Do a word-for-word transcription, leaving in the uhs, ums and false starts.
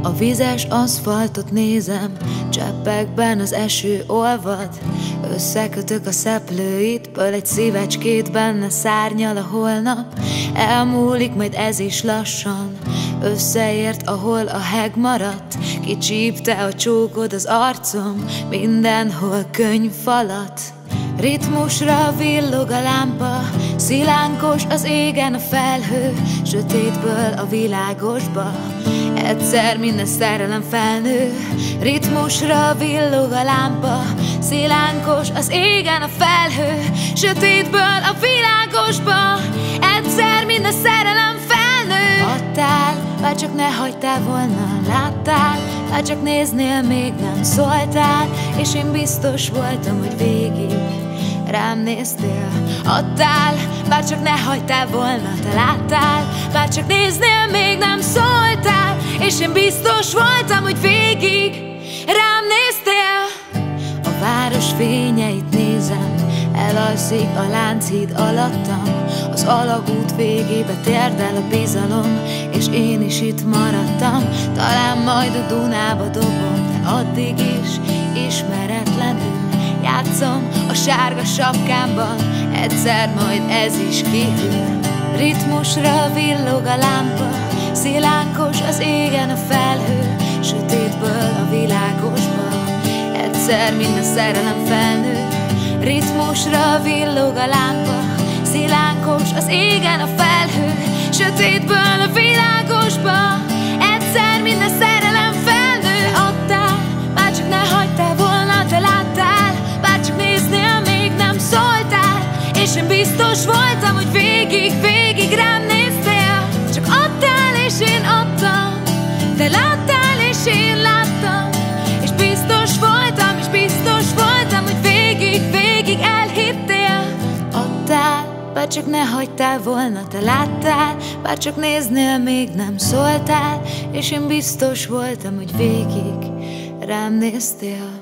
A vizes aszfaltot nézem, cseppekben az eső olvad. Összekötök a szeplőitből egy szívecskét, benne szárnyal a holnap. Elmúlik majd ez is lassan, összeért, ahol a heg maradt. Kicsípte a csókod az arcom, mindenhol könyvfalat. Ritmusra villog a lámpa, szilánkos az égen a felhő, sötétből a világosba egyszer minden szerelem felnő. Ritmusra villog a lámpa, szilánkos az égen a felhő, sötétből a világosba egyszer minden szerelem felnő. Adtál, bár csak ne hagytál volna, láttál, bár csak néznél, még nem szóltál, és én biztos voltam, hogy végig rám néztél. Adtál, bár csak ne hagytál volna, te láttál, bár csak néznél, még nem szóltál, és én biztos voltam, hogy végig rám néztél. A város fényeit nézem, elalszik a Lánchíd alattam. Az alagút végébe térdel a bizalom, és én is itt maradtam. Talán majd a Dunába dobom, de addig is ismeretlenül játszom a sárga sapkámban, egyszer majd ez is kihűl. Ritmusra villog a lámpa, szilánkos az égen a felhő, sötétből a világosba egyszer minden szerelem felnő. Ritmusra villog a lámpa, szilánkos az égen a felhő, sötétből a világosba egyszer minden szerelem felnő. Te adtál, bár csak ne hagytál volna, te láttál, bár csak néznél, még nem szóltál, és én biztos voltam, hogy végig, végig rám néztél. Csak adtál, és én adtam, te láttál, és én láttam, és biztos voltam, és biztos voltam, hogy végig, végig elhittél. Adtál, bár csak ne hagytál volna, te láttál, bár csak néznél, még nem szóltál, és én biztos voltam, hogy végig rám néztél.